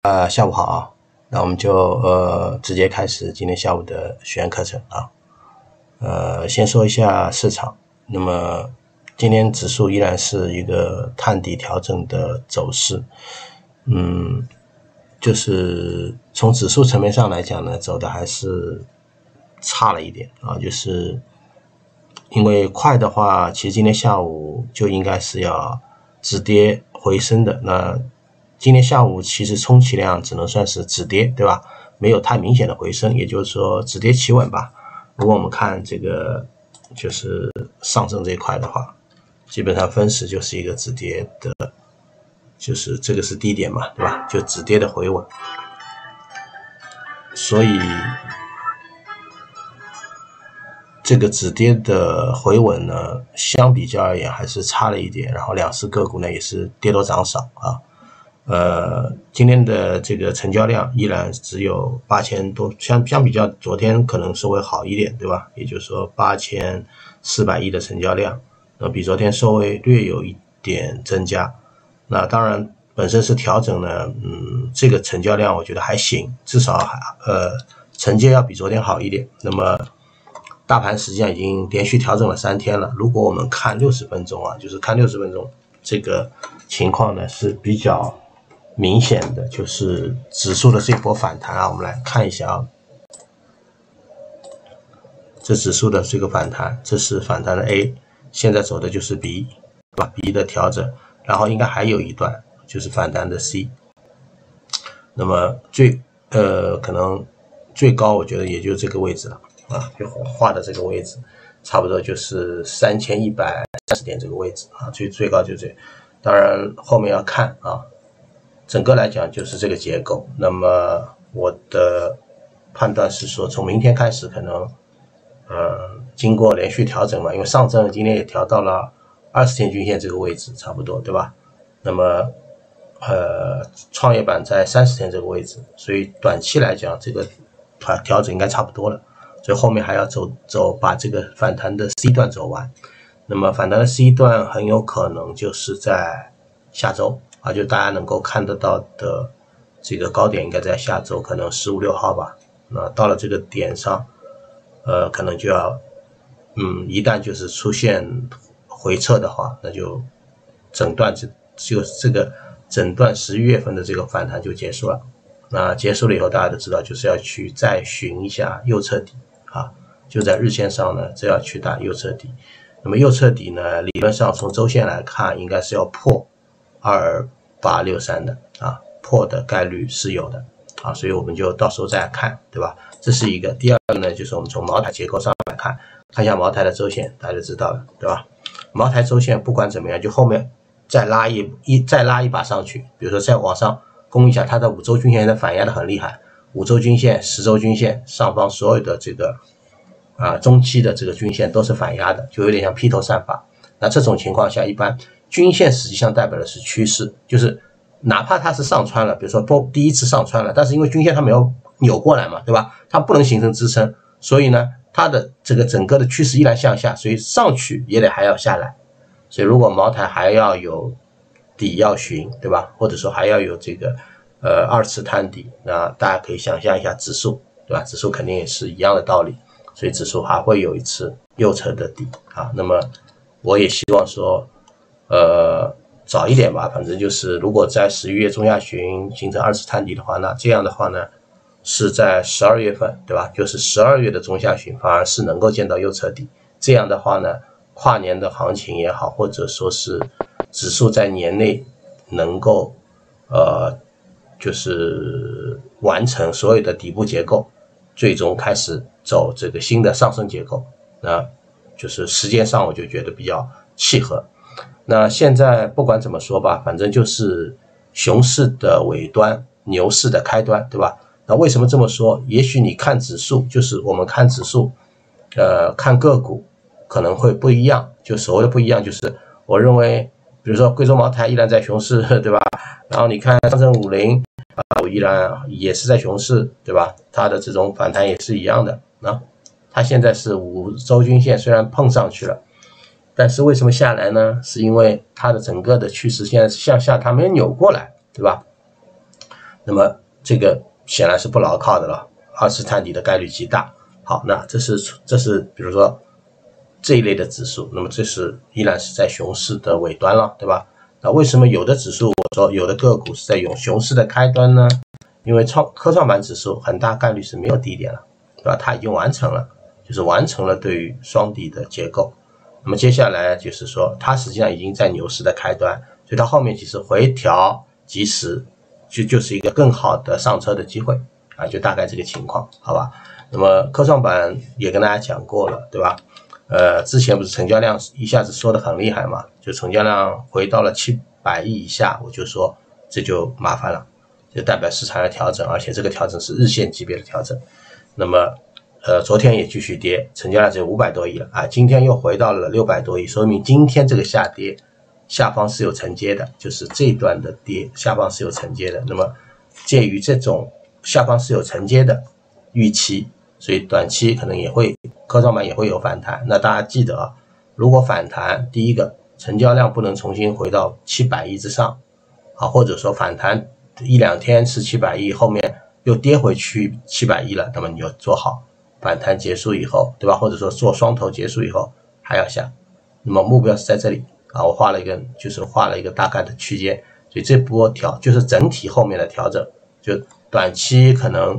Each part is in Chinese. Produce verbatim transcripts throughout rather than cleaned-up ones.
呃，下午好啊，那我们就呃直接开始今天下午的学员课程啊。呃，先说一下市场，那么今天指数依然是一个探底调整的走势，嗯，就是从指数层面上来讲呢，走的还是差了一点啊，就是因为快的话，其实今天下午就应该是要止跌回升的，那今天下午其实充其量只能算是止跌，对吧？没有太明显的回升，也就是说止跌企稳吧。如果我们看这个就是上证这一块的话，基本上分时就是一个止跌的，就是这个是低点嘛，对吧？就止跌的回稳，所以这个止跌的回稳呢，相比较而言还是差了一点，然后两市个股呢也是跌多涨少啊。呃，今天的这个成交量依然只有八千多，相相比较昨天可能稍微好一点，对吧？也就是说八千四百亿的成交量，那比昨天稍微略有一点增加。那当然本身是调整呢，嗯，这个成交量我觉得还行，至少还呃承接要比昨天好一点。那么大盘实际上已经连续调整了三天了，如果我们看六十分钟啊，就是看六十分钟，这个情况呢是比较明显的，就是指数的这波反弹啊，我们来看一下啊，这指数的这个反弹，这是反弹的 A， 现在走的就是 B， 对吧 ？B 的调整，然后应该还有一段就是反弹的 C， 那么最呃可能最高我觉得也就这个位置了啊，就画的这个位置，差不多就是三千一百三十点这个位置啊，最最高就这，当然后面要看啊。整个来讲就是这个结构，那么我的判断是说，从明天开始可能，呃，经过连续调整嘛，因为上证今天也调到了二十天均线这个位置，差不多，对吧？那么，呃，创业板在三十天这个位置，所以短期来讲，这个调整应该差不多了，所以后面还要走走把这个反弹的 C 段走完，那么反弹的 C 段很有可能就是在下周。啊，就大家能够看得到的这个高点应该在下周可能十五六号吧。那到了这个点上，呃，可能就要，嗯，一旦就是出现回撤的话，那就整段就就这个整段十一月份的这个反弹就结束了。那结束了以后，大家都知道就是要去再寻一下右侧底啊，就在日线上呢，这要去打右侧底。那么右侧底呢，理论上从周线来看，应该是要破二八六三的啊，破的概率是有的啊，所以我们就到时候再看，对吧？这是一个。第二个呢，就是我们从茅台结构上来看，看一下茅台的周线，大家就知道了，对吧？茅台周线不管怎么样，就后面再拉一一再拉一把上去，比如说再往上攻一下，它的五周均线的反压的很厉害，五周均线、十周均线上方所有的这个啊中期的这个均线都是反压的，就有点像披头散发。那这种情况下，一般均线实际上代表的是趋势，就是哪怕它是上穿了，比如说第一次上穿了，但是因为均线它没有扭过来嘛，对吧？它不能形成支撑，所以呢，它的这个整个的趋势依然向下，所以上去也得还要下来。所以如果茅台还要有底要寻，对吧？或者说还要有这个呃二次探底，那大家可以想象一下指数，对吧？指数肯定也是一样的道理，所以指数还会有一次右侧的底啊。那么我也希望说，呃，早一点吧，反正就是如果在十一月中下旬形成二次探底的话，那这样的话呢，是在十二月份，对吧？就是十二月的中下旬反而是能够见到右侧底。这样的话呢，跨年的行情也好，或者说是指数在年内能够呃，就是完成所有的底部结构，最终开始走这个新的上升结构，那就是时间上我就觉得比较契合。那现在不管怎么说吧，反正就是熊市的尾端，牛市的开端，对吧？那为什么这么说？也许你看指数，就是我们看指数，呃，看个股可能会不一样。就所谓的不一样，就是我认为，比如说贵州茅台依然在熊市，对吧？然后你看上证五零啊，依然也是在熊市，对吧？它的这种反弹也是一样的啊。它现在是五周均线虽然碰上去了，但是为什么下来呢？是因为它的整个的趋势现在是向下，它没有扭过来，对吧？ 那么这个显然是不牢靠的了，二次探底的概率极大。好，那这是这是比如说这一类的指数，那么这是依然是在熊市的尾端了，对吧？那为什么有的指数我说有的个股是在有熊市的开端呢？因为创科创板指数很大概率是没有低点了，对吧？它已经完成了，就是完成了对于双底的结构。那么接下来就是说，它实际上已经在牛市的开端，所以它后面其实回调及时就就是一个更好的上车的机会啊，就大概这个情况，好吧？那么科创板也跟大家讲过了，对吧？呃，之前不是成交量一下子缩得很厉害嘛，就成交量回到了七百亿以下，我就说这就麻烦了，就代表市场的调整，而且这个调整是日线级别的调整。那么呃，昨天也继续跌，成交量只有五百多亿了啊，今天又回到了六百多亿，说明今天这个下跌下方是有承接的，就是这一段的跌下方是有承接的。那么鉴于这种下方是有承接的预期，所以短期可能也会科创板也会有反弹。那大家记得啊，如果反弹，第一个成交量不能重新回到七百亿之上啊，或者说反弹一两天是七百亿，后面又跌回去七百亿了，那么你就做好反弹结束以后，对吧？或者说做双头结束以后还要下，那么目标是在这里啊，我画了一个就是画了一个大概的区间，所以这波调就是整体后面的调整，就短期可能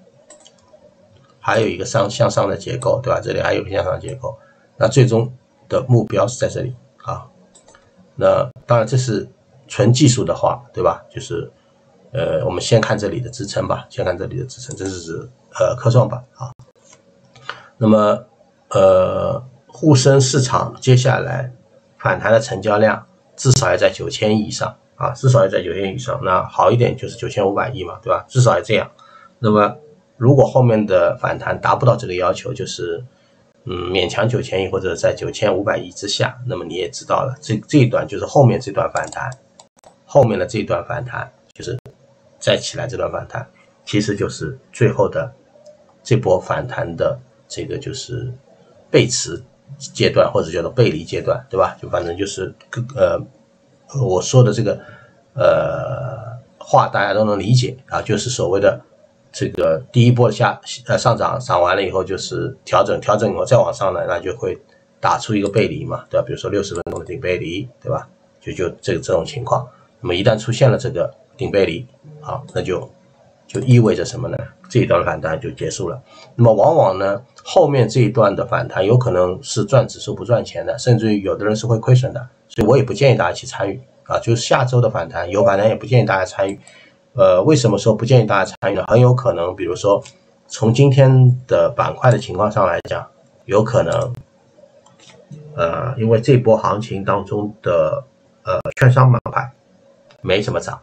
还有一个上向上的结构，对吧？这里还有一个向上的结构，那最终的目标是在这里啊。那当然这是纯技术的话，对吧？就是呃，我们先看这里的支撑吧，先看这里的支撑，这是指呃科创板啊。那么呃，沪深市场接下来反弹的成交量至少要在九千亿以上啊，至少要在九千亿以上。那好一点就是九千五百亿嘛，对吧？至少要这样。那么如果后面的反弹达不到这个要求，就是嗯勉强九千亿或者在九千五百亿之下，那么你也知道了，这这一段就是后面这段反弹，后面的这段反弹就是再起来这段反弹，其实就是最后的这波反弹的这个就是背驰阶段，或者叫做背离阶段，对吧？就反正就是呃我说的这个呃话大家都能理解啊，就是所谓的这个第一波下呃上涨涨完了以后就是调整，调整以后再往上呢，那就会打出一个背离嘛，对吧？比如说六十分钟的顶背离，对吧？就就这个这种情况，那么一旦出现了这个顶背离，好，那就就意味着什么呢？这一段反弹就结束了。那么往往呢，后面这一段的反弹有可能是赚指数不赚钱的，甚至于有的人是会亏损的，所以我也不建议大家去参与啊。就是下周的反弹有反弹也不建议大家参与。呃，为什么说不建议大家参与呢？很有可能，比如说从今天的板块的情况上来讲，有可能呃，因为这波行情当中的呃券商板块没怎么涨。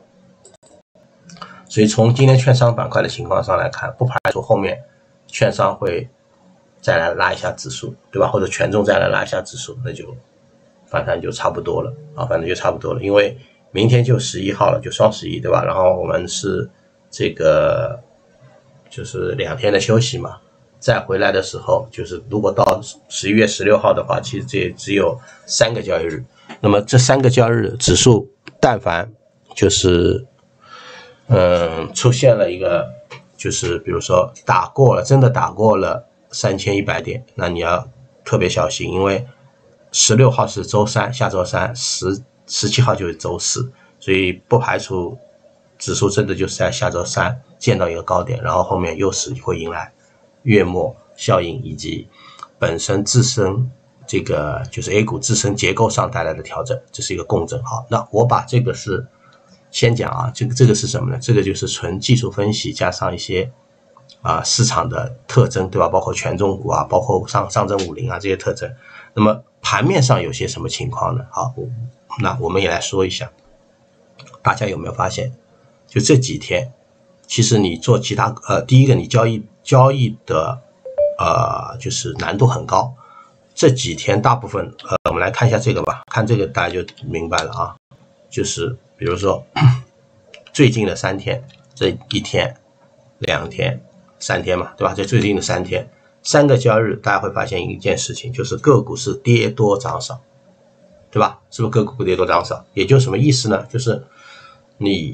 所以从今天券商板块的情况上来看，不排除后面券商会再来拉一下指数，对吧？或者权重再来拉一下指数，那就反弹就差不多了啊，反正就差不多了。因为明天就十一号了，就双十一，对吧？然后我们是这个就是两天的休息嘛，再回来的时候，就是如果到十一月十六号的话，其实这只有三个交易日。那么这三个交易日指数但凡就是嗯，出现了一个，就是比如说打过了，真的打过了三千一百点，那你要特别小心，因为十六号是周三，下周三，十十七号就是周四，所以不排除指数真的就是在下周三见到一个高点，然后后面又是会迎来月末效应以及本身自身这个就是 A 股自身结构上带来的调整，这是一个共振。好，那我把这个是。先讲啊，这个这个是什么呢？这个就是纯技术分析加上一些啊市场的特征，对吧？包括权重股啊，包括上上证五零啊这些特征。那么盘面上有些什么情况呢？好，那我们也来说一下。大家有没有发现，就这几天，其实你做其他呃，第一个你交易交易的呃就是难度很高。这几天大部分呃，我们来看一下这个吧，看这个大家就明白了啊，就是。比如说最近的三天，这一天两天三天嘛，对吧？这最近的三天三个交易日，大家会发现一件事情，就是个股是跌多涨少，对吧？是不是个股跌多涨少？也就是什么意思呢？就是你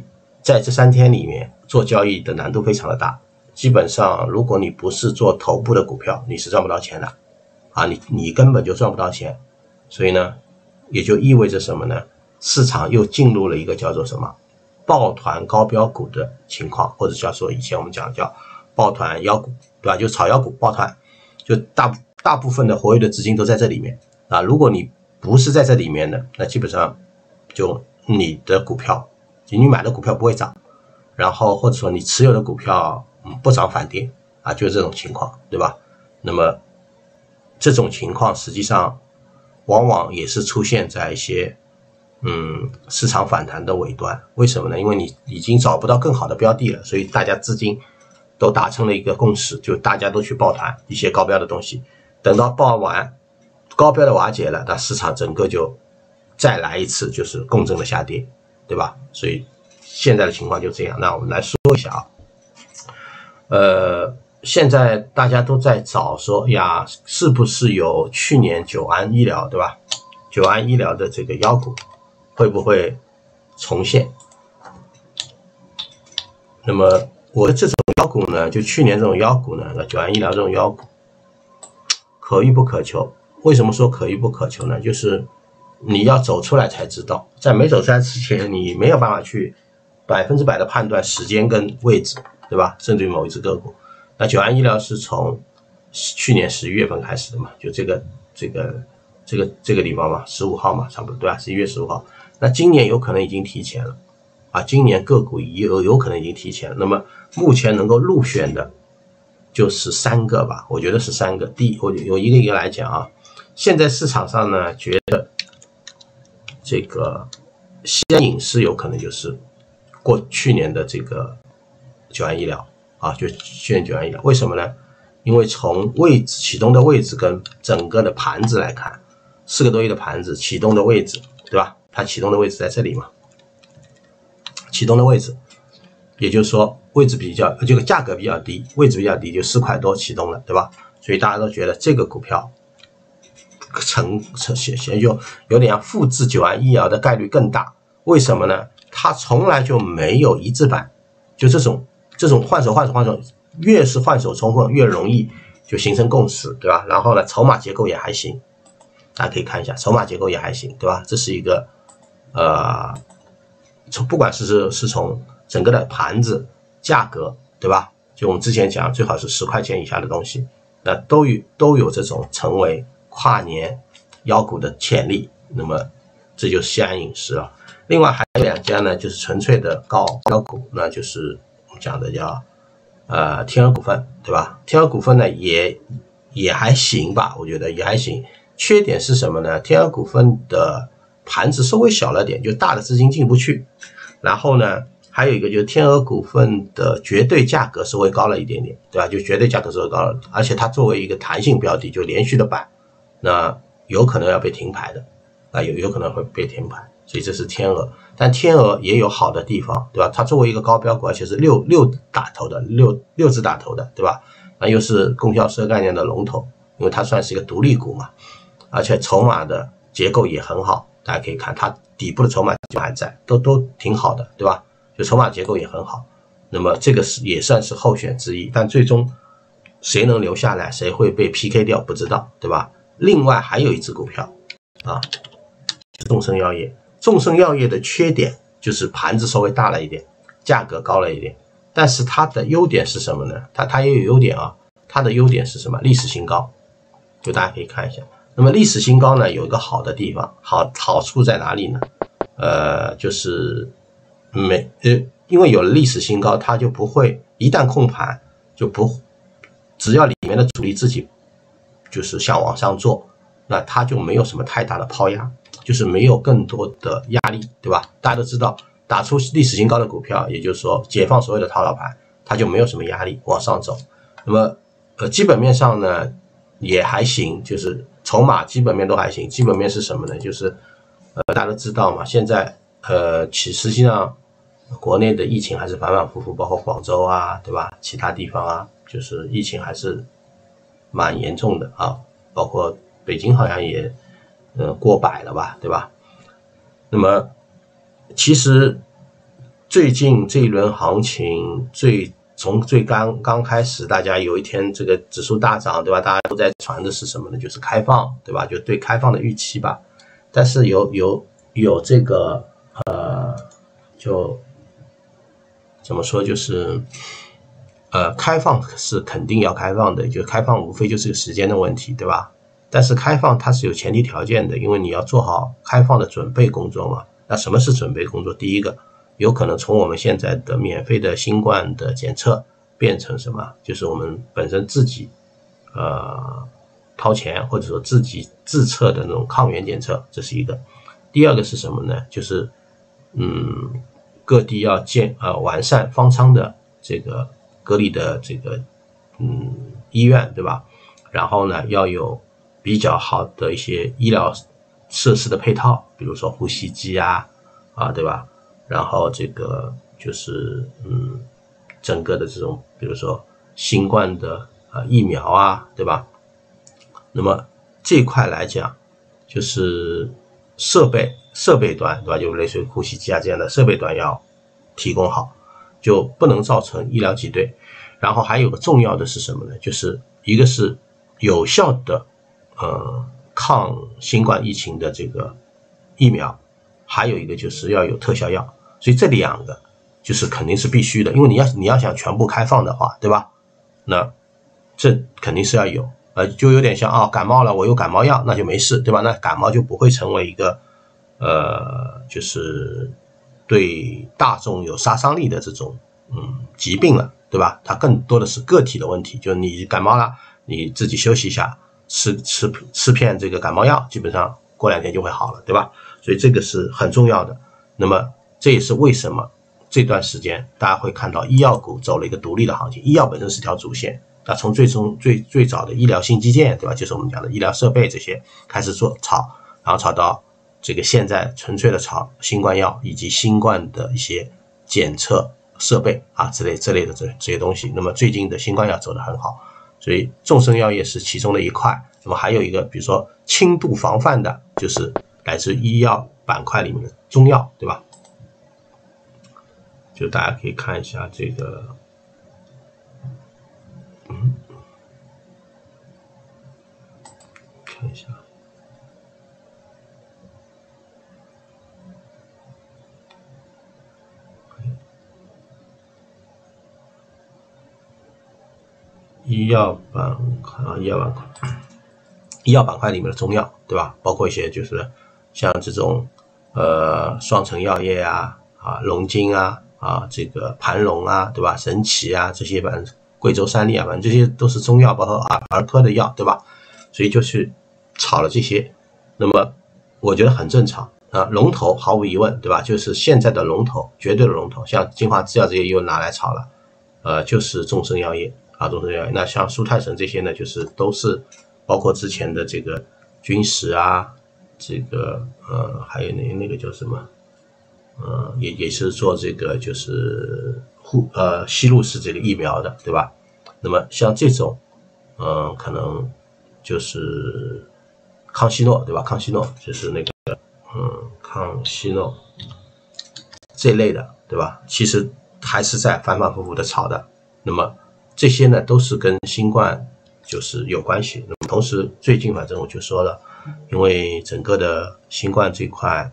在这三天里面做交易的难度非常的大，基本上如果你不是做头部的股票，你是赚不到钱的啊，你你根本就赚不到钱。所以呢，也就意味着什么呢？市场又进入了一个叫做什么抱团高标股的情况，或者叫做以前我们讲叫抱团妖股，对吧？就炒妖股抱团，就大大部分的活跃的资金都在这里面啊。如果你不是在这里面的，那基本上就你的股票，你买的股票不会涨，然后或者说你持有的股票嗯不涨反跌啊，就是这种情况，对吧？那么这种情况实际上往往也是出现在一些嗯市场反弹的尾端。为什么呢？因为你已经找不到更好的标的了，所以大家资金都达成了一个共识，就大家都去抱团一些高标的东西，等到抱完高标的瓦解了，那市场整个就再来一次就是共振的下跌，对吧？所以现在的情况就这样。那我们来说一下啊，呃，现在大家都在找说呀，是不是有去年九安医疗，对吧？九安医疗的这个妖股会不会重现？那么我的这种妖股呢，就去年这种妖股呢，九安医疗这种妖股可遇不可求。为什么说可遇不可求呢？就是你要走出来才知道，在没走出来之前，你没有办法去百分之百的判断时间跟位置，对吧？甚至于某一只个股。那九安医疗是从去年十一月份开始的嘛，就这个这个这个这个地方嘛，十五号嘛，差不多对吧？十一月十五号。那今年有可能已经提前了啊，今年个股有有可能已经提前了。那么目前能够入选的就是三个吧，我觉得是三个。第一，我有一个一个来讲啊。现在市场上呢，觉得这个西安影视有可能就是过去年的这个九安医疗啊，就去年九安医疗。为什么呢？因为从位置启动的位置跟整个的盘子来看，四个多亿的盘子启动的位置，对吧？它启动的位置在这里嘛，启动的位置，也就是说位置比较这个价格比较低，位置比较低，就四块多启动了，对吧？所以大家都觉得这个股票成成就有点像复制九安医疗的概率更大。为什么呢？它从来就没有一字板，就这种这种换手换手换手，越是换手冲锋越容易就形成共识，对吧？然后呢，筹码结构也还行，大家可以看一下，筹码结构也还行，对吧？这是一个呃，从不管是是从整个的盘子价格，对吧？就我们之前讲，最好是十块钱以下的东西，那都有都有这种成为跨年妖股的潜力。那么这就是西安影视啊。另外还有两家呢，就是纯粹的高标股，那就是我们讲的叫呃天鹅股份，对吧？天鹅股份呢也也还行吧，我觉得也还行。缺点是什么呢？天鹅股份的盘子稍微小了点，就大的资金进不去。然后呢，还有一个就是天鹅股份的绝对价格稍微高了一点点，对吧？就绝对价格稍微高了，而且它作为一个弹性标的，就连续的板，那有可能要被停牌的啊，有有可能会被停牌，所以这是天鹅。但天鹅也有好的地方，对吧？它作为一个高标股，而且是六六打头的，六六字打头的，对吧？那又是供销社概念的龙头，因为它算是一个独立股嘛，而且筹码的结构也很好，大家可以看它底部的筹码就还在，都都挺好的，对吧？就筹码结构也很好。那么这个是也算是候选之一，但最终谁能留下来，谁会被 P K 掉不知道，对吧？另外还有一只股票啊，众生药业。众生药业的缺点就是盘子稍微大了一点，价格高了一点，但是它的优点是什么呢？它它也有优点啊，它的优点是什么？历史新高，就大家可以看一下。那么历史新高呢，有一个好的地方，好好处在哪里呢？呃，就是没呃，因为有了历史新高，它就不会一旦控盘就不，只要里面的主力自己就是想往上做，那它就没有什么太大的抛压，就是没有更多的压力，对吧？大家都知道，打出历史新高的股票，也就是说解放所有的套牢盘，它就没有什么压力往上走。那么呃，基本面上呢也还行，就是筹码基本面都还行。基本面是什么呢？就是呃大家都知道嘛，现在呃其实际上国内的疫情还是反反复复，包括广州啊，对吧？其他地方啊，就是疫情还是蛮严重的啊，包括北京好像也呃过百了吧，对吧？那么其实最近这一轮行情最从最刚刚开始，大家有一天这个指数大涨，对吧？大家都在传的是什么呢？就是开放，对吧？就对开放的预期吧。但是有有有这个呃，就怎么说，就是呃，开放是肯定要开放的，就开放无非就是个时间的问题，对吧？但是开放它是有前提条件的，因为你要做好开放的准备工作嘛。那什么是准备工作？第一个，有可能从我们现在的免费的新冠的检测变成什么？就是我们本身自己呃掏钱或者说自己自测的那种抗原检测，这是一个。第二个是什么呢？就是嗯各地要建呃完善方舱的这个隔离的这个嗯医院，对吧？然后呢要有比较好的一些医疗设施的配套，比如说呼吸机啊啊对吧？然后这个就是嗯整个的这种比如说新冠的呃疫苗啊，对吧？那么这一块来讲，就是设备设备端，对吧？就类似于呼吸机啊这样的设备端要提供好，就不能造成医疗挤兑。然后还有个重要的是什么呢？就是一个是有效的呃抗新冠疫情的这个疫苗，还有一个就是要有特效药。所以这两个就是肯定是必须的，因为你要你要想全部开放的话，对吧？那这肯定是要有。呃，就有点像啊，感冒了我有感冒药，那就没事，对吧？那感冒就不会成为一个呃，就是对大众有杀伤力的这种嗯疾病了，对吧？它更多的是个体的问题，就是你感冒了，你自己休息一下，吃吃吃片这个感冒药，基本上过两天就会好了，对吧？所以这个是很重要的。那么这也是为什么这段时间大家会看到医药股走了一个独立的行情，医药本身是条主线。那从最终最最早的医疗新基建，对吧？就是我们讲的医疗设备这些开始做炒，然后炒到这个现在纯粹的炒新冠药以及新冠的一些检测设备啊之类之类的这这些东西。那么最近的新冠药走得很好，所以众生药业是其中的一块。那么还有一个，比如说轻度防范的，就是来自医药板块里面的中药，对吧？就大家可以看一下这个。嗯，看一下，医药板块啊，医药板块，医药板块里面的中药，对吧？包括一些就是像这种呃双成药业啊，啊龙津啊，啊这个盘龙啊，对吧？神奇啊这些反正。贵州三粒啊，反正这些都是中药，包括儿儿科的药，对吧？所以就去炒了这些，那么我觉得很正常啊。龙头毫无疑问，对吧？就是现在的龙头，绝对的龙头，像金华制药这些又拿来炒了，呃，就是众生药业啊，众生药业。那像舒泰神这些呢，就是都是包括之前的这个君实啊，这个呃，还有那那个叫什么，呃，也也是做这个就是。呼呃吸入式这个疫苗的，对吧？那么像这种，嗯、呃，可能就是康希诺，对吧？康希诺就是那个，嗯，康希诺这类的，对吧？其实还是在反反复复的炒的。那么这些呢，都是跟新冠就是有关系。那么同时，最近反正我就说了，因为整个的新冠这块，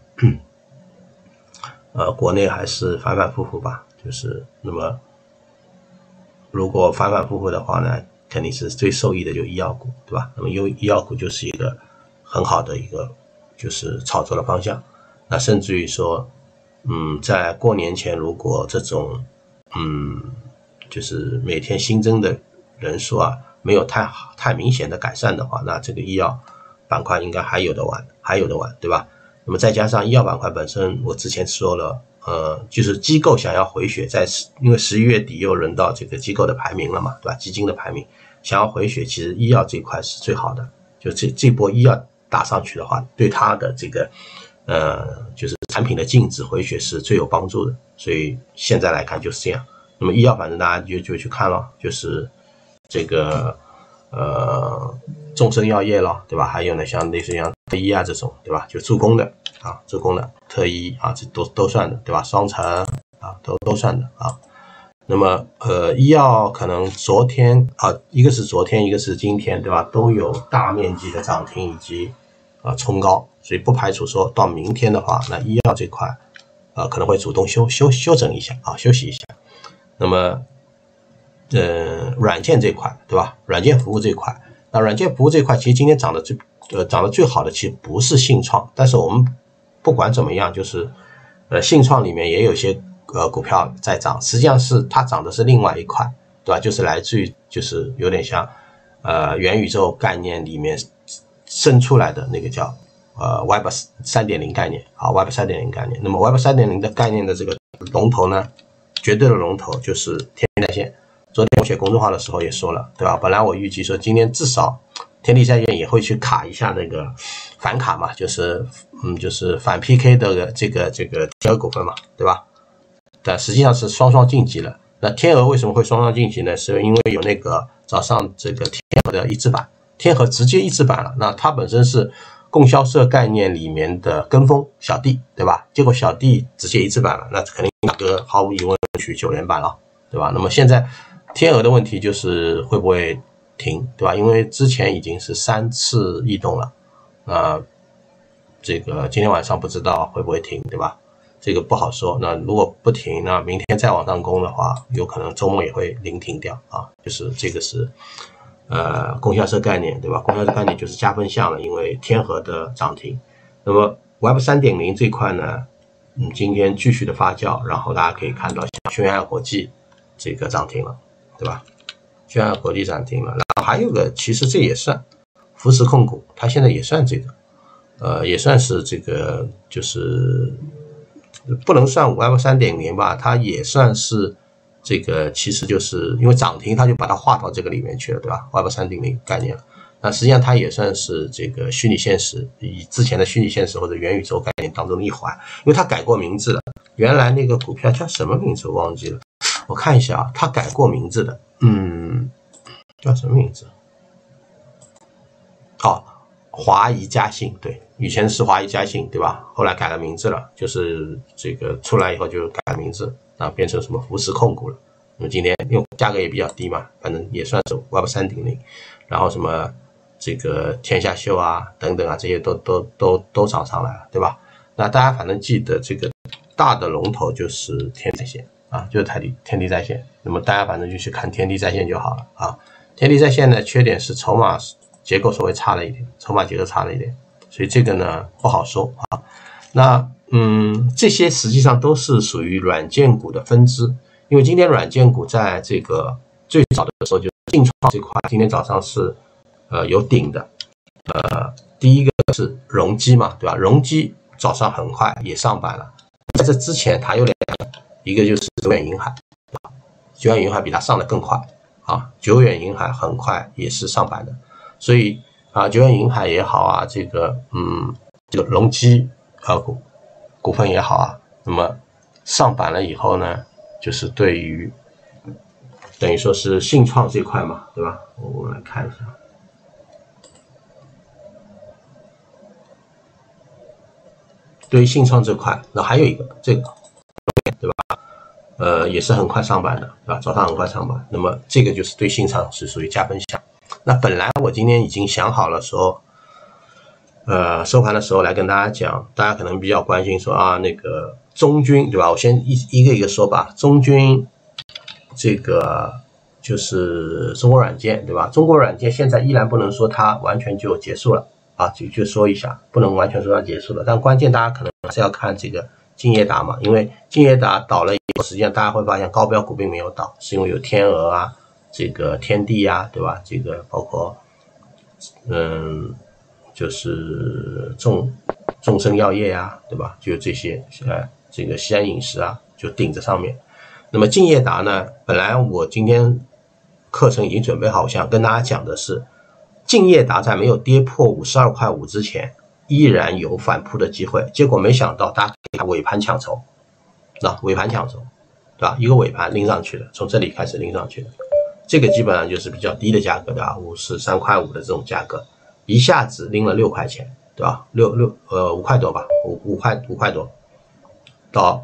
呃，国内还是反反复复吧。就是那么，如果反反复复的话呢，肯定是最受益的就医药股，对吧？那么因为医药股就是一个很好的一个就是炒作的方向。那甚至于说，嗯，在过年前，如果这种嗯，就是每天新增的人数啊没有太太明显的改善的话，那这个医药板块应该还有的玩，还有的玩，对吧？那么再加上医药板块本身，我之前说了。呃，就是机构想要回血，在因为十一月底又轮到这个机构的排名了嘛，对吧？基金的排名想要回血，其实医药这块是最好的。就这这波医药打上去的话，对它的这个呃，就是产品的净值回血是最有帮助的。所以现在来看就是这样。那么医药反正大家就就去看了，就是这个呃众生药业了，对吧？还有呢，像类似像特医啊这种，对吧？就助攻的。啊，助攻的特医啊，这都都算的，对吧？双成啊，都都算的啊。那么呃，医药可能昨天啊，一个是昨天，一个是今天，对吧？都有大面积的涨停以及啊冲高，所以不排除说到明天的话，那医药这块呃可能会主动修修修整一下啊，休息一下。那么呃，软件这块，对吧？软件服务这块，那软件服务这块其实今天涨得最呃涨得最好的其实不是信创，但是我们不管怎么样，就是呃信创里面也有些呃股票在涨，实际上是它涨的是另外一块，对吧？就是来自于就是有点像呃元宇宙概念里面生出来的那个叫呃 Web 三点零 概念啊 ，Web 三点零 概念。那么 Web 三点零 的概念的这个龙头呢，绝对的龙头就是天地在线。昨天我写公众号的时候也说了，对吧？本来我预计说今天至少天地在线也会去卡一下那个反卡嘛，就是嗯，就是反 P K 的这个这个天鹅股份嘛，对吧？但实际上是双双晋级了。那天鹅为什么会双双晋级呢？是因为有那个早上这个天鹅的一字板，天鹅直接一字板了。那它本身是供销社概念里面的跟风小弟，对吧？结果小弟直接一字板了，那肯定大哥毫无疑问去九连板了，对吧？那么现在天鹅的问题就是会不会停，对吧？因为之前已经是三次异动了，呃，这个今天晚上不知道会不会停，对吧？这个不好说。那如果不停，那明天再往上攻的话，有可能周末也会临停掉啊。就是这个是呃供销社概念，对吧？供销社概念就是加分项了，因为天河的涨停。那么 Web 三点零 这块呢，嗯，今天继续的发酵，然后大家可以看到像轩轧国际这个涨停了。对吧？轩轧国际涨停了，然后还有个，其实这也算福石控股，它现在也算这个，呃，也算是这个，就是不能算 Web 三点零 吧，它也算是这个，其实就是因为涨停，它就把它划到这个里面去了，对吧 ？Web 三点零 概念了，那实际上它也算是这个虚拟现实，以之前的虚拟现实或者元宇宙概念当中的一环，因为它改过名字了，原来那个股票叫什么名字我忘记了。我看一下啊，他改过名字的，嗯，叫什么名字？哦，华谊嘉信，对，以前是华谊嘉信，对吧？后来改了名字了，就是这个出来以后就改了名字，啊，变成什么福石控股了。那么今天因为价格也比较低嘛，反正也算是 Web 三点零，然后什么这个天下秀啊等等啊，这些都都都都涨上来了，对吧？那大家反正记得这个大的龙头就是天在线。啊，就是天地天地在线，那么大家反正就去看天地在线就好了啊。天地在线呢，缺点是筹码结构稍微差了一点，筹码结构差了一点，所以这个呢不好说啊。那嗯，这些实际上都是属于软件股的分支，因为今天软件股在这个最早的时候就信创这块，今天早上是呃有顶的，呃，第一个是容基嘛，对吧？容基早上很快也上板了，在这之前它有两个。一个就是久远银海，久远银海比它上的更快啊，久远银海很快也是上板的，所以啊，久远银海也好啊，这个嗯，这个隆基啊股股份也好啊，那么上板了以后呢，就是对于等于说是信创这块嘛，对吧？我们来看一下，对于信创这块，那还有一个这个。对吧？呃，也是很快上板的，对吧？早上很快上板，那么这个就是对信创是属于加分项。那本来我今天已经想好了说，呃，收盘的时候来跟大家讲，大家可能比较关心说啊，那个中军，对吧？我先一一个一个说吧。中军这个就是中国软件，对吧？中国软件现在依然不能说它完全就结束了啊，就就说一下，不能完全说它结束了，但关键大家可能还是要看这个。敬业达嘛，因为敬业达倒了以后，实际上大家会发现高标股并没有倒，是因为有天鹅啊，这个天地啊，对吧？这个包括嗯，就是众众生药业啊，对吧？就这些，呃，这个西安饮食啊，就顶着上面。那么敬业达呢，本来我今天课程已经准备好，我想跟大家讲的是，敬业达在没有跌破五十二块五之前。依然有反扑的机会，结果没想到大家给它尾盘抢筹，那尾盘抢筹，对吧？一个尾盘拎上去的，从这里开始拎上去的，这个基本上就是比较低的价格，对吧？五十三块五的这种价格，一下子拎了六块钱，对吧？六六呃五块多吧，五五块五块多，到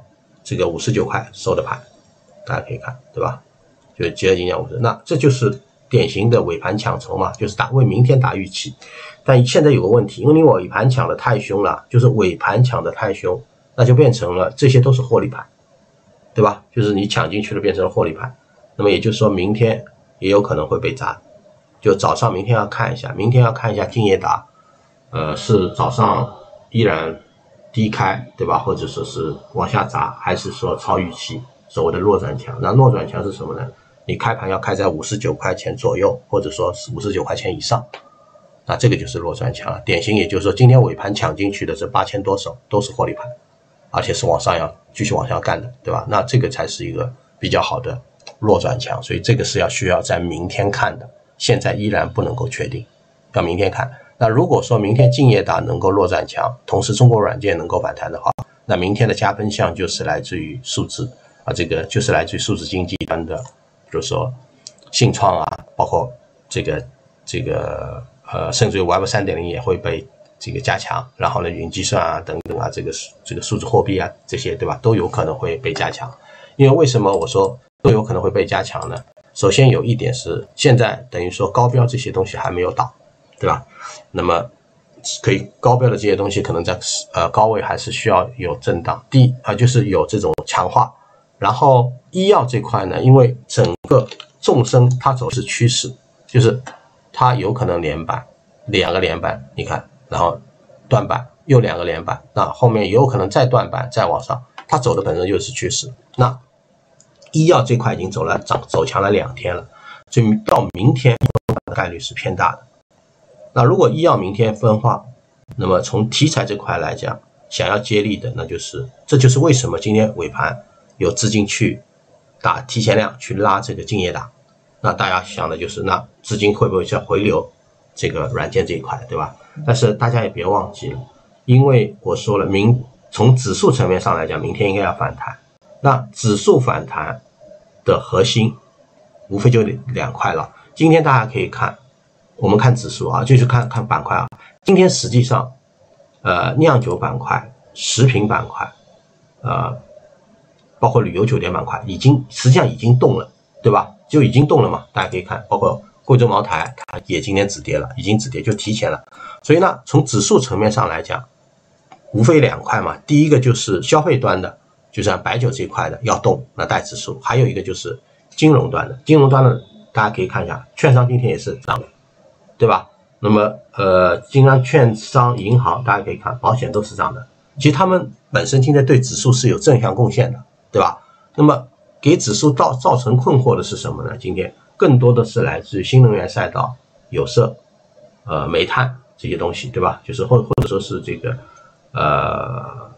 这个五十九块收的盘，大家可以看，对吧？就是结合金价五十，那这就是典型的尾盘抢筹嘛，就是打为明天打预期。但现在有个问题，因为你尾盘抢的太凶了，就是尾盘抢的太凶，那就变成了这些都是获利盘，对吧？就是你抢进去了变成了获利盘，那么也就是说明天也有可能会被砸。就早上明天要看一下，明天要看一下敬业达，呃，是早上依然低开，对吧？或者说是往下砸，还是说超预期，所谓的弱转强？那弱转强是什么呢？你开盘要开在五十九块钱左右，或者说是五十九块钱以上，那这个就是弱转强了。典型也就是说，今天尾盘抢进去的这八千多手都是获利盘，而且是往上要继续往上干的，对吧？那这个才是一个比较好的弱转强，所以这个是要需要在明天看的，现在依然不能够确定，要明天看。那如果说明天敬业达能够弱转强，同时中国软件能够反弹的话，那明天的加分项就是来自于数字啊，这个就是来自于数字经济端的。比如说信创啊，包括这个这个呃，甚至于 Web 三点零 也会被这个加强，然后呢，云计算啊等等啊，这个这个数字货币啊这些，对吧？都有可能会被加强。因为为什么我说都有可能会被加强呢？首先有一点是，现在等于说高标这些东西还没有倒，对吧？那么可以高标的这些东西可能在呃高位还是需要有震荡，第一啊、呃、就是有这种强化。然后医药这块呢，因为整个纵深它走的是趋势，就是它有可能连板，两个连板，你看，然后断板，又两个连板，那后面也有可能再断板，再往上，它走的本身就是趋势。那医药这块已经走了涨走强了两天了，所以到明天的概率是偏大的。那如果医药明天分化，那么从题材这块来讲，想要接力的，那就是这就是为什么今天尾盘有资金去打提前量去拉这个敬业达，那大家想的就是那资金会不会再回流这个软件这一块，对吧？但是大家也别忘记了，因为我说了，明从指数层面上来讲，明天应该要反弹。那指数反弹的核心无非就两块了。今天大家可以看，我们看指数啊，就是看看板块啊。今天实际上，呃，酿酒板块、食品板块，呃。包括旅游酒店板块已经实际上已经动了，对吧？就已经动了嘛，大家可以看，包括贵州茅台，它也今天止跌了，已经止跌就提前了。所以呢，从指数层面上来讲，无非两块嘛。第一个就是消费端的，就是像白酒这一块的要动，那带指数；还有一个就是金融端的，金融端的大家可以看一下，券商今天也是涨的，对吧？那么呃，金商、券商、银行大家可以看，保险都是涨的。其实他们本身今天对指数是有正向贡献的，对吧？那么给指数造造成困惑的是什么呢？今天更多的是来自于新能源赛道、有色、呃煤炭这些东西，对吧？就是或或者说是这个呃，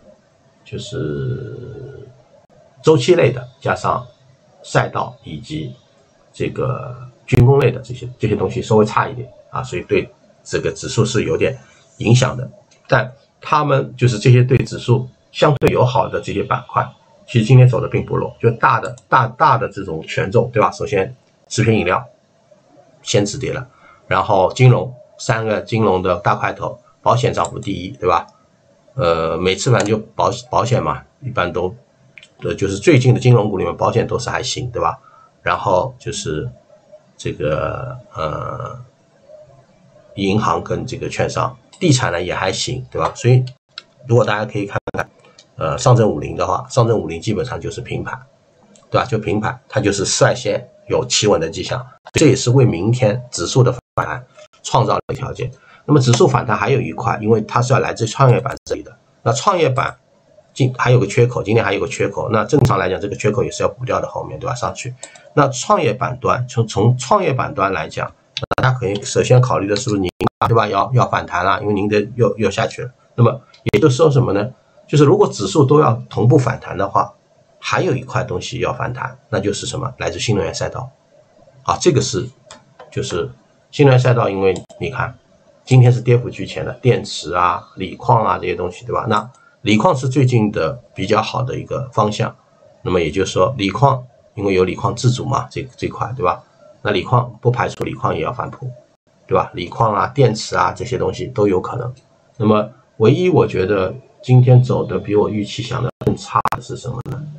就是周期类的，加上赛道以及这个军工类的这些这些东西稍微差一点啊，所以对这个指数是有点影响的。但他们就是这些对指数相对友好的这些板块，其实今天走的并不弱，就大的大大的这种权重，对吧？首先食品饮料先止跌了，然后金融三个金融的大块头，保险涨幅第一，对吧？呃，每次反正就保保险嘛，一般都呃就是最近的金融股里面保险都是还行，对吧？然后就是这个呃银行跟这个券商，地产呢也还行，对吧？所以如果大家可以看看呃上证五零的话，上证五零基本上就是平盘，对吧？就平盘，它就是率先有企稳的迹象，这也是为明天指数的反弹创造了条件。那么指数反弹还有一块，因为它是要来自创业板这里的，那创业板今还有个缺口，今天还有个缺口，那正常来讲这个缺口也是要补掉的，后面对吧？上去，那创业板端从从创业板端来讲，大家可以首先考虑的是不是宁对吧？要要反弹了，因为宁德又又下去了。那么也就是说什么呢？就是如果指数都要同步反弹的话，还有一块东西要反弹，那就是什么？来自新能源赛道。啊，这个是就是新能源赛道，因为你看今天是跌幅居前的，电池啊、锂矿啊这些东西，对吧？那锂矿是最近的比较好的一个方向。那么也就是说，锂矿因为有锂矿自主嘛，这这块对吧？那锂矿不排除锂矿也要反扑，对吧？锂矿啊、电池啊这些东西都有可能。那么唯一我觉得今天走的比我预期想的更差的是什么呢？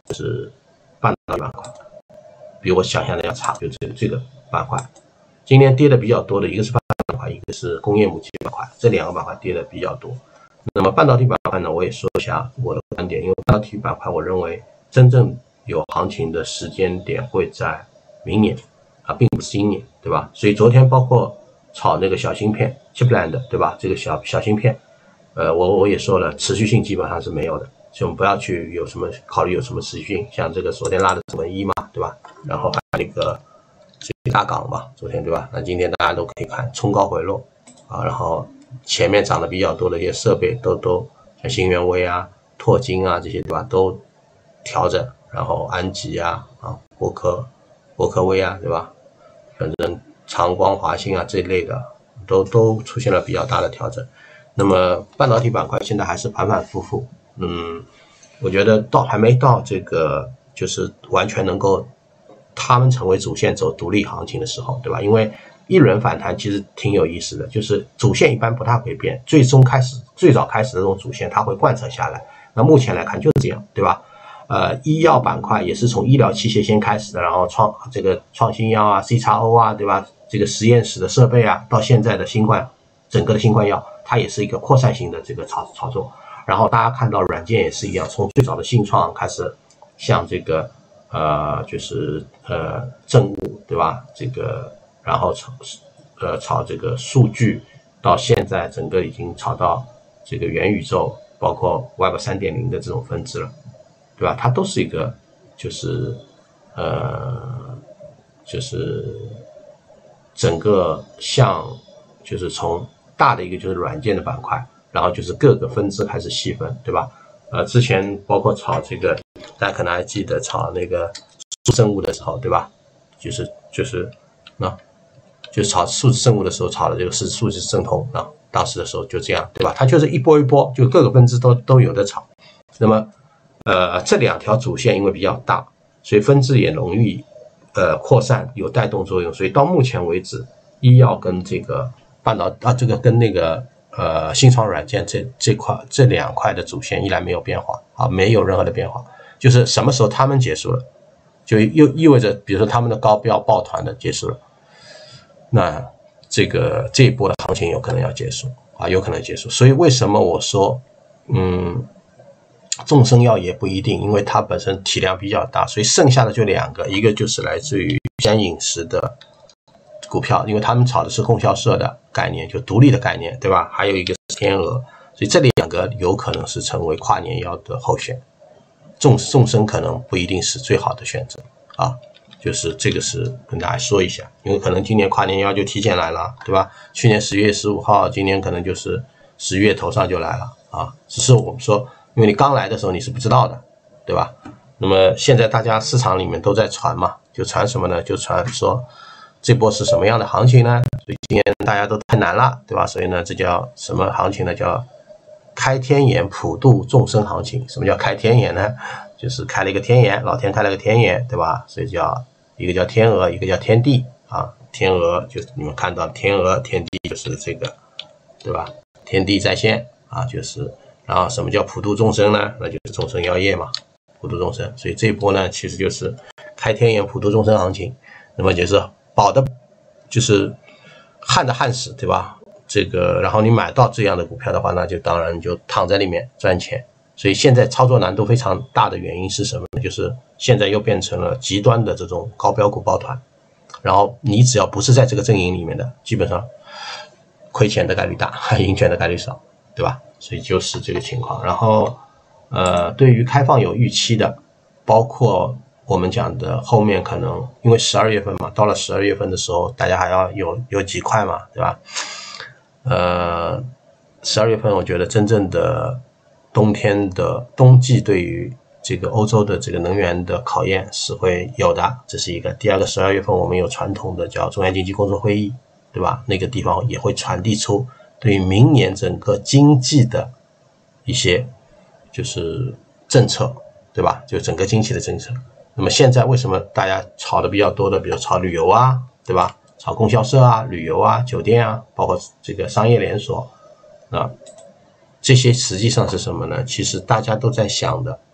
就是半导体板块，比我想象的要差，就这个这个板块。今天跌的比较多的一个是半导体板块，一个是工业母机板块，这两个板块跌的比较多。那么半导体板块呢，我也说一下我的观点，因为半导体板块我认为真正有行情的时间点会在明年啊，并不是今年，对吧？所以昨天包括炒那个小芯片 Chipland， 对吧？这个小小芯片，呃，我我也说了，持续性基本上是没有的，所以我们不要去有什么考虑有什么持续性，像这个昨天拉的指纹一嘛，对吧？然后还有那个这个大港嘛，昨天对吧？那今天大家都可以看冲高回落啊，然后前面涨得比较多的一些设备都都像新源微啊、拓金啊这些对吧，都调整，然后安吉啊、啊博科、博科微啊对吧，反正长光、华星啊这一类的都都出现了比较大的调整。那么半导体板块现在还是反反复复，嗯，我觉得到还没到这个就是完全能够他们成为主线走独立行情的时候，对吧？因为一轮反弹其实挺有意思的，就是主线一般不太会变，最终开始最早开始的这种主线它会贯彻下来。那目前来看就是这样，对吧？呃，医药板块也是从医疗器械先开始的，然后创这个创新药啊、C X O 啊，对吧？这个实验室的设备啊，到现在的新冠，整个的新冠药，它也是一个扩散型的这个炒炒作。然后大家看到软件也是一样，从最早的信创开始，像这个呃就是呃政务，对吧？这个然后炒呃炒这个数据，到现在整个已经炒到这个元宇宙，包括 Web 三点零 的这种分支了，对吧？它都是一个就是呃就是整个像就是从大的一个就是软件的板块，然后就是各个分支开始细分，对吧？呃，之前包括炒这个，大家可能还记得炒那个数字生物的时候，对吧？就是就是那。就是炒数字生物的时候炒的这个是数字正通啊，当时的时候就这样，对吧？它就是一波一波，就各个分支都都有的炒。那么，呃，这两条主线因为比较大，所以分支也容易呃扩散，有带动作用。所以到目前为止，医药跟这个半导啊，这个跟那个呃新创软件这这块这两块的主线依然没有变化啊，没有任何的变化。就是什么时候他们结束了，就又意味着，比如说他们的高标抱团的结束了。那这个这一波的行情有可能要结束啊，有可能结束。所以为什么我说，嗯，众生药也不一定，因为它本身体量比较大，所以剩下的就两个，一个就是来自于先饮食的股票，因为他们炒的是供销社的概念，就独立的概念，对吧？还有一个是天鹅，所以这两个有可能是成为跨年药的候选，众众生可能不一定是最好的选择啊。就是这个是跟大家说一下，因为可能今年跨年药就提前来了，对吧？去年十月十五号，今年可能就是十月头上就来了啊。只是我们说，因为你刚来的时候你是不知道的，对吧？那么现在大家市场里面都在传嘛，就传什么呢？就传说这波是什么样的行情呢？所以今年大家都太难了，对吧？所以呢，这叫什么行情呢？叫开天眼普度众生行情。什么叫开天眼呢？就是开了一个天眼，老天开了个天眼，对吧？所以叫一个叫天鹅，一个叫天地啊。天鹅就是你们看到天鹅，天地就是这个，对吧？天地在线啊，就是然后什么叫普度众生呢？那就是众生药业嘛，普度众生。所以这一波呢，其实就是开天眼普度众生行情。那么就是保的，就是旱的旱死，对吧？这个然后你买到这样的股票的话，那就当然就躺在里面赚钱。所以现在操作难度非常大的原因是什么呢？就是现在又变成了极端的这种高标股抱团，然后你只要不是在这个阵营里面的，基本上亏钱的概率大，赢钱的概率少，对吧？所以就是这个情况。然后呃，对于开放有预期的，包括我们讲的后面可能因为十二月份嘛，到了十二月份的时候，大家还要有有几块嘛，对吧？呃，十二月份我觉得真正的冬天的冬季对于这个欧洲的这个能源的考验是会有的，这是一个。第二个，十二月份我们有传统的叫中央经济工作会议，对吧？那个地方也会传递出对于明年整个经济的一些就是政策，对吧？就整个经济的政策。那么现在为什么大家炒的比较多的，比如炒旅游啊，对吧？炒供销社啊、旅游啊、酒店啊，包括这个商业连锁啊。这些实际上是什么呢？其实大家都在想的，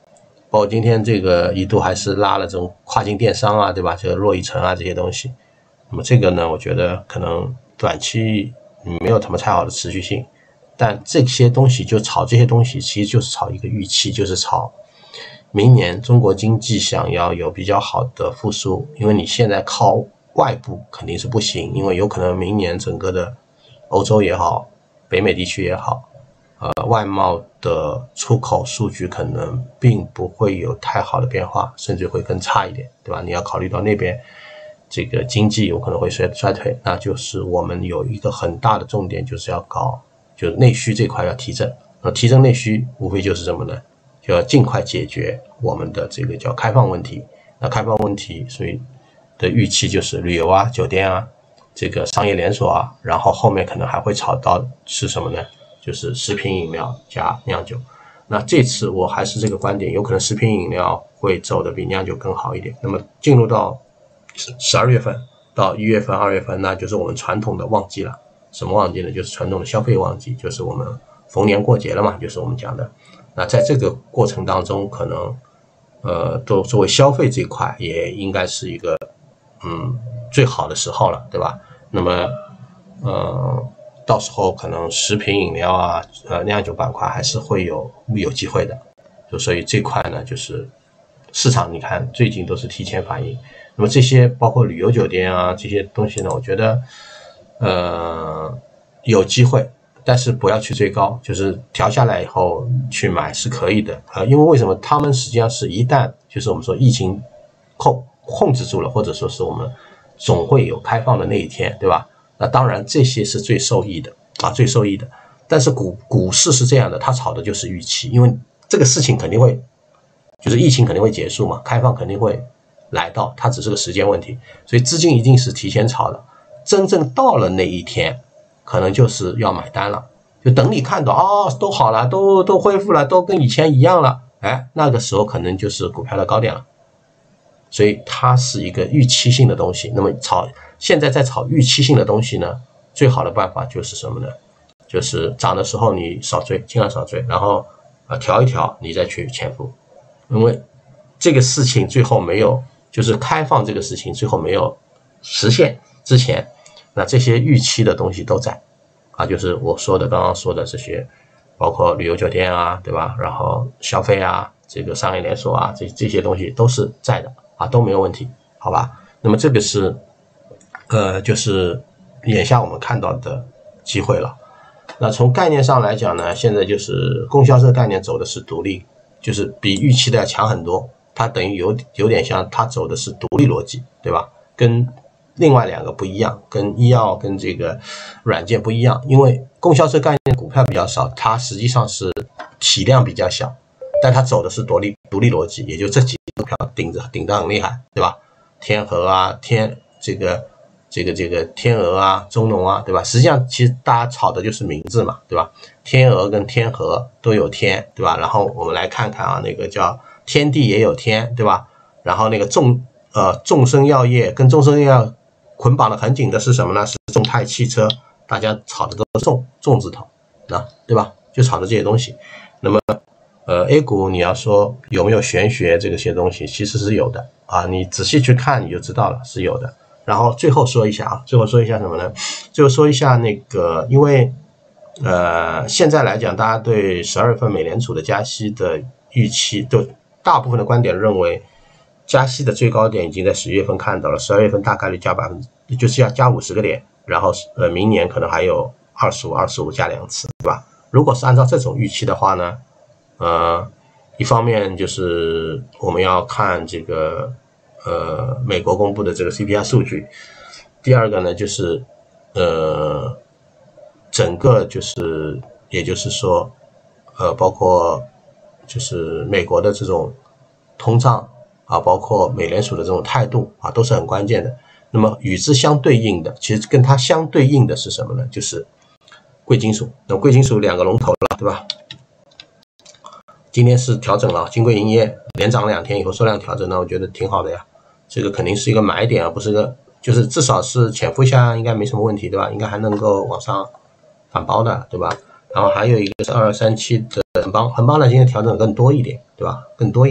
包括今天这个一度还是拉了这种跨境电商啊，对吧？这个骆以诚啊这些东西，那么这个呢，我觉得可能短期没有什么太好的持续性，但这些东西就炒这些东西，其实就是炒一个预期，就是炒明年中国经济想要有比较好的复苏，因为你现在靠外部肯定是不行，因为有可能明年整个的欧洲也好，北美地区也好，呃，外贸的出口数据可能并不会有太好的变化，甚至会更差一点，对吧？你要考虑到那边这个经济有可能会衰衰退，那就是我们有一个很大的重点，就是要搞就是内需这块要提振。那提振内需无非就是什么呢？就要尽快解决我们的这个叫开放问题。那开放问题，所以的预期就是旅游啊、酒店啊、这个商业连锁啊，然后后面可能还会炒到是什么呢？就是食品饮料加酿酒。那这次我还是这个观点，有可能食品饮料会走的比酿酒更好一点。那么进入到十二月份到一月份、二月份，那就是我们传统的旺季了。什么旺季呢？就是传统的消费旺季，就是我们逢年过节了嘛，就是我们讲的。那在这个过程当中，可能呃，都作为消费这一块，也应该是一个嗯最好的时候了，对吧？那么呃，到时候可能食品饮料啊、呃酿酒板块还是会有有机会的。就所以这块呢，就是市场你看最近都是提前反应。那么这些包括旅游酒店啊这些东西呢，我觉得呃有机会。但是不要去追高，就是调下来以后去买是可以的，呃，因为为什么他们实际上是一旦就是我们说疫情控控制住了，或者说是我们总会有开放的那一天，对吧？那当然这些是最受益的啊，最受益的。但是股股市是这样的，它炒的就是预期，因为这个事情肯定会，就是疫情肯定会结束嘛，开放肯定会来到，它只是个时间问题，所以资金一定是提前炒的，真正到了那一天。可能就是要买单了，就等你看到哦，都好了，都都恢复了，都跟以前一样了，哎，那个时候可能就是股票的高点了。所以它是一个预期性的东西。那么炒现在在炒预期性的东西呢，最好的办法就是什么呢？就是涨的时候你少追，尽量少追，然后呃调一调，你再去潜伏。因为这个事情最后没有，就是开放这个事情最后没有实现之前。那这些预期的东西都在啊，就是我说的刚刚说的这些，包括旅游酒店啊，对吧？然后消费啊，这个商业连锁啊，这这些东西都是在的啊，都没有问题，好吧？那么这个是呃，就是眼下我们看到的机会了。那从概念上来讲呢，现在就是供销社概念走的是独立，就是比预期的要强很多，它等于有有点像它走的是独立逻辑，对吧？跟另外两个不一样，跟医药跟这个软件不一样，因为供销社概念股票比较少，它实际上是体量比较小，但它走的是独立独立逻辑，也就这几个股票顶着顶得很厉害，对吧？天河啊，天这个这个这个天鹅啊，中农啊，对吧？实际上其实大家炒的就是名字嘛，对吧？天鹅跟天河都有天，对吧？然后我们来看看啊，那个叫天地也有天，对吧？然后那个众呃众生药业跟众生药捆绑的很紧的是什么呢？是众泰汽车，大家炒的都是众众字头，啊，对吧？就炒的这些东西。那么，呃 ，A 股你要说有没有玄学这个些东西，其实是有的啊，你仔细去看你就知道了，是有的。然后最后说一下啊，最后说一下什么呢？最后说一下那个，因为呃，现在来讲，大家对十二月份美联储的加息的预期，都大部分的观点认为。加息的最高点已经在十月份看到了，十二月份大概率加百分之，就是要加五十个点，然后呃明年可能还有二十五、二十五加两次，对吧？如果是按照这种预期的话呢，呃，一方面就是我们要看这个呃美国公布的这个 C P I 数据，第二个呢就是呃整个就是也就是说呃包括就是美国的这种通胀。啊，包括美联储的这种态度啊，都是很关键的。那么与之相对应的，其实跟它相对应的是什么呢？就是贵金属。那贵金属两个龙头了，对吧？今天是调整了，金贵银业连涨两天以后缩量调整，那我觉得挺好的呀。这个肯定是一个买点，而不是个，就是至少是潜伏一下，应该没什么问题，对吧？应该还能够往上反包的，对吧？然后还有一个是二二三七的恒邦，恒邦呢今天调整更多一点，对吧？更多一点。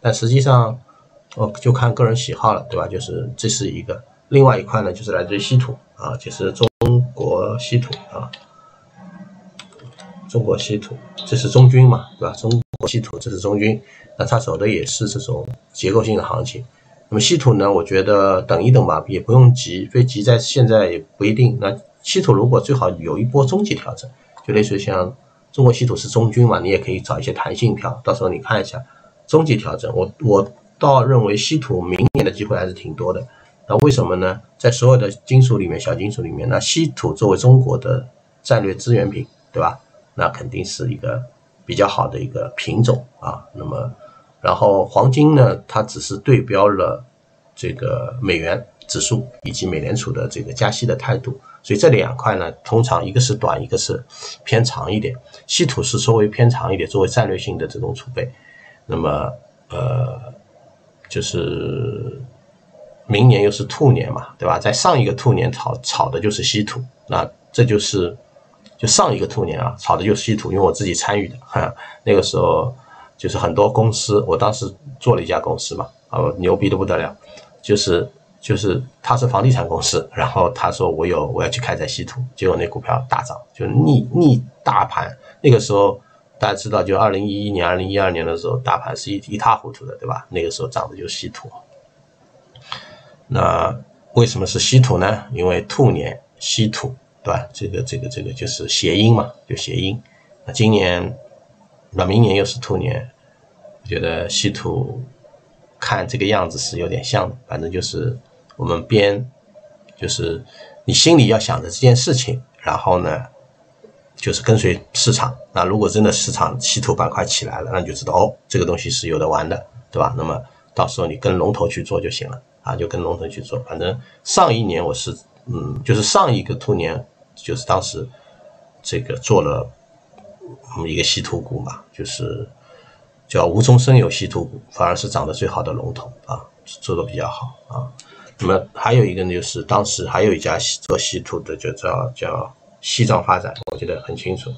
但实际上哦就看个人喜好了，对吧？就是这是一个，另外一块呢就是来自于稀土啊，就是中国稀土啊，中国稀土，这是中军嘛，对吧？中国稀土这是中军，那它走的也是这种结构性的行情。那么稀土呢，我觉得等一等吧，也不用急，非急在现在也不一定。那稀土如果最好有一波中级调整，就类似于像中国稀土是中军嘛，你也可以找一些弹性票，到时候你看一下中级调整。我我倒认为稀土明年的机会还是挺多的。那为什么呢？在所有的金属里面，小金属里面，那稀土作为中国的战略资源品，对吧？那肯定是一个比较好的一个品种啊。那么，然后黄金呢，它只是对标了这个美元指数以及美联储的这个加息的态度，所以这两块呢，通常一个是短，一个是偏长一点。稀土是稍微偏长一点，作为战略性的这种储备。那么，呃，就是明年又是兔年嘛，对吧？在上一个兔年炒炒的就是稀土，那这就是。就上一个兔年啊，炒的就是稀土，因为我自己参与的，哈，那个时候就是很多公司，我当时做了一家公司嘛，啊，牛逼的不得了，就是就是他是房地产公司，然后他说我有我要去开采稀土，结果那股票大涨，就逆逆大盘，那个时候大家知道，就二零一一年、二零一二年的时候，大盘是一一塌糊涂的，对吧？那个时候涨的就是稀土。那为什么是稀土呢？因为兔年稀土。对吧？这个这个这个就是谐音嘛，就谐音。那今年，那明年又是兔年，我觉得稀土看这个样子是有点像的。反正就是我们边，就是你心里要想着这件事情，然后呢，就是跟随市场。那如果真的市场稀土板块起来了，那你就知道哦，这个东西是有的玩的，对吧？那么到时候你跟龙头去做就行了啊，就跟龙头去做。反正上一年我是，嗯，就是上一个兔年。就是当时这个做了一个稀土股嘛，就是叫无中生有稀土股，反而是涨得最好的龙头啊，做得比较好啊。那么还有一个呢，就是当时还有一家做稀土的，就叫叫西藏发展，我记得很清楚。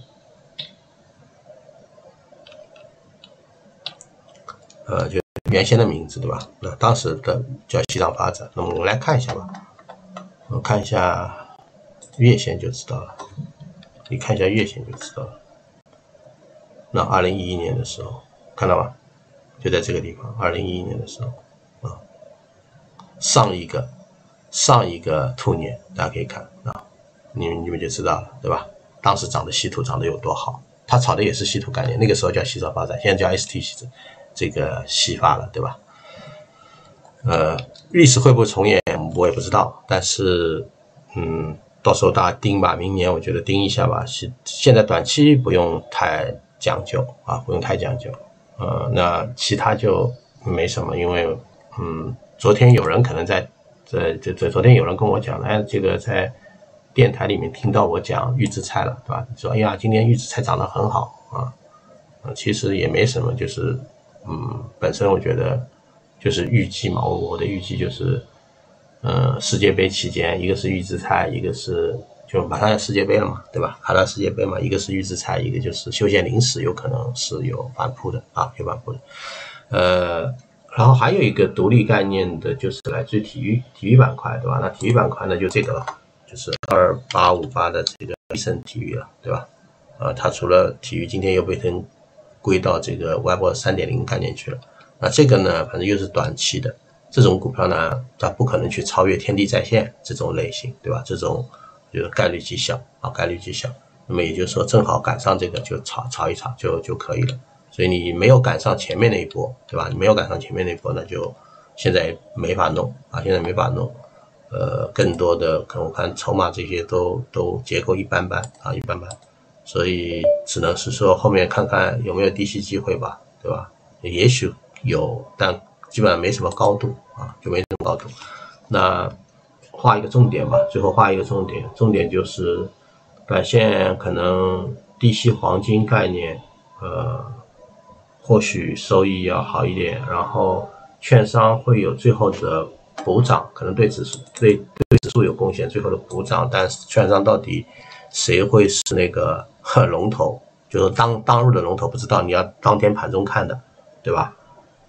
呃，就原先的名字对吧？那当时的叫西藏发展。那么我们来看一下吧，我们看一下。月线就知道了，你看一下月线就知道了。那二零一一年的时候，看到吗？就在这个地方，二零一一年的时候啊，上一个上一个兔年，大家可以看啊，你们你们就知道了，对吧？当时涨的稀土涨得有多好，它炒的也是稀土概念，那个时候叫西藏发展，现在叫 S T 这个西发了，对吧？呃，历史会不会重演，我也不知道，但是嗯。到时候大家盯吧，明年我觉得盯一下吧。现在短期不用太讲究啊，不用太讲究。呃，那其他就没什么，因为嗯，昨天有人可能在在这这昨天有人跟我讲，哎，这个在电台里面听到我讲预制菜了，对吧？说哎呀，今天预制菜涨得很好啊，呃，其实也没什么，就是嗯，本身我觉得就是预计嘛，我我的预计就是。呃，世界杯期间，一个是预制菜，一个是就马上要世界杯了嘛，对吧？卡塔尔世界杯嘛，一个是预制菜，一个就是休闲零食，有可能是有反扑的啊，有反扑的。呃，然后还有一个独立概念的，就是来自于体育体育板块，对吧？那体育板块呢，就这个了，就是二八五八的这个必胜体育了，对吧？呃，它除了体育，今天又被分归到这个 Web 三点零 概念去了。那这个呢，反正又是短期的。这种股票呢，它不可能去超越天地在线这种类型，对吧？这种就是概率极小啊，概率极小。那么也就是说，正好赶上这个就炒炒一炒就就可以了。所以你没有赶上前面那一波，对吧？你没有赶上前面那一波，那就现在没法弄啊，现在没法弄。呃，更多的可能我看筹码这些都都结构一般般啊，一般般。所以只能是说后面看看有没有低吸机会吧，对吧？也许有，但基本上没什么高度啊，就没什么高度。那画一个重点吧，最后画一个重点，重点就是短线可能低吸黄金概念，呃，或许收益要好一点，然后券商会有最后的补涨，可能对指数对对指数有贡献，最后的补涨，但是券商到底谁会是那个龙头，就是当当日的龙头不知道，你要当天盘中看的，对吧？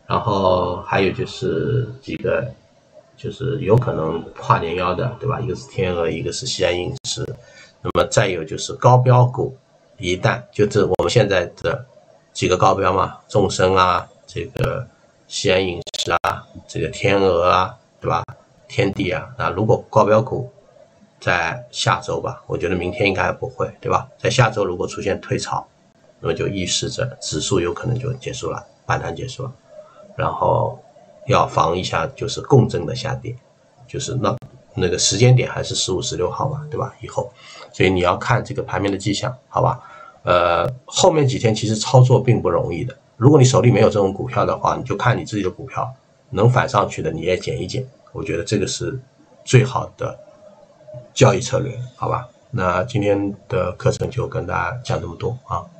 然后还有就是几个，就是有可能跨年腰的，对吧？一个是天鹅，一个是西安饮食。那么再有就是高标股，一旦就这我们现在的几个高标嘛，众生啊，这个西安饮食啊，这个天鹅啊，对吧？天地啊，那如果高标股在下周吧，我觉得明天应该还不会，对吧？在下周如果出现退潮，那么就预示着指数有可能就结束了，反弹结束了。然后要防一下就是共振的下跌，就是那那个时间点还是十五、十六号嘛，对吧？以后，所以你要看这个盘面的迹象，好吧？呃，后面几天其实操作并不容易的。如果你手里没有这种股票的话，你就看你自己的股票能反上去的，你也减一减。我觉得这个是最好的交易策略，好吧？那今天的课程就跟大家讲这么多啊。